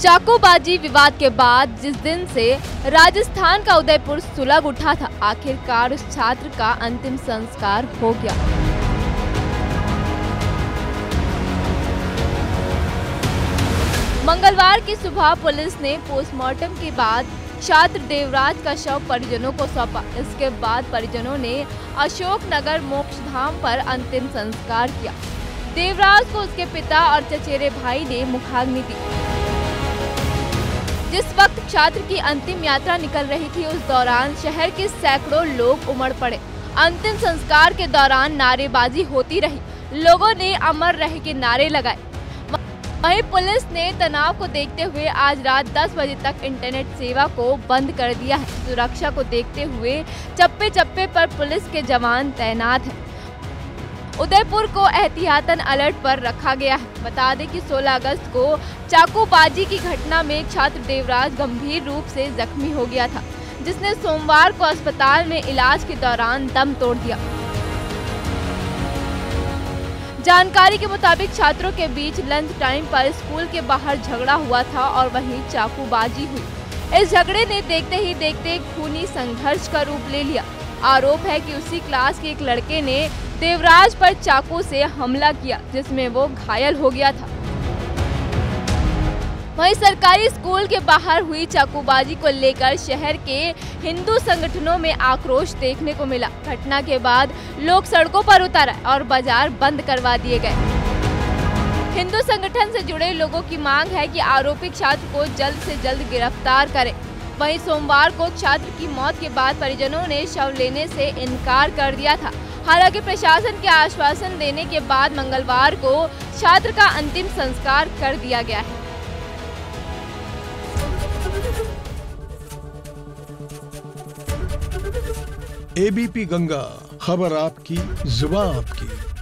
चाकूबाजी विवाद के बाद जिस दिन से राजस्थान का उदयपुर सुलग उठा था, आखिरकार उस छात्र का अंतिम संस्कार हो गया। मंगलवार की सुबह पुलिस ने पोस्टमार्टम के बाद छात्र देवराज का शव परिजनों को सौंपा। इसके बाद परिजनों ने अशोकनगर मोक्षधाम पर अंतिम संस्कार किया। देवराज को उसके पिता और चचेरे भाई ने मुखाग्नि दी। जिस वक्त छात्र की अंतिम यात्रा निकल रही थी, उस दौरान शहर के सैकड़ों लोग उमड़ पड़े। अंतिम संस्कार के दौरान नारेबाजी होती रही, लोगों ने अमर रहे के नारे लगाए। वहीं पुलिस ने तनाव को देखते हुए आज रात 10 बजे तक इंटरनेट सेवा को बंद कर दिया है। सुरक्षा को देखते हुए चप्पे चप्पे पर पुलिस के जवान तैनात हैं। उदयपुर को एहतियातन अलर्ट पर रखा गया है। बता दें कि 16 अगस्त को चाकूबाजी की घटना में एक छात्र देवराज गंभीर रूप से जख्मी हो गया था, जिसने सोमवार को अस्पताल में इलाज के दौरान दम तोड़ दिया। जानकारी के मुताबिक छात्रों के बीच लंच टाइम पर स्कूल के बाहर झगड़ा हुआ था और वहीं चाकूबाजी हुई। इस झगड़े ने देखते ही देखते खूनी संघर्ष का रूप ले लिया। आरोप है कि उसी क्लास के एक लड़के ने देवराज पर चाकू से हमला किया, जिसमें वो घायल हो गया था। वहीं सरकारी स्कूल के बाहर हुई चाकूबाजी को लेकर शहर के हिंदू संगठनों में आक्रोश देखने को मिला। घटना के बाद लोग सड़कों पर उतर आए और बाजार बंद करवा दिए गए। हिंदू संगठन से जुड़े लोगों की मांग है कि आरोपी छात्र को जल्द से जल्द गिरफ्तार करें। वहीं सोमवार को छात्र की मौत के बाद परिजनों ने शव लेने से इनकार कर दिया था। हालांकि प्रशासन के आश्वासन देने के बाद मंगलवार को छात्र का अंतिम संस्कार कर दिया गया है। एबीपी गंगा, खबर आपकी, जुबान आपकी।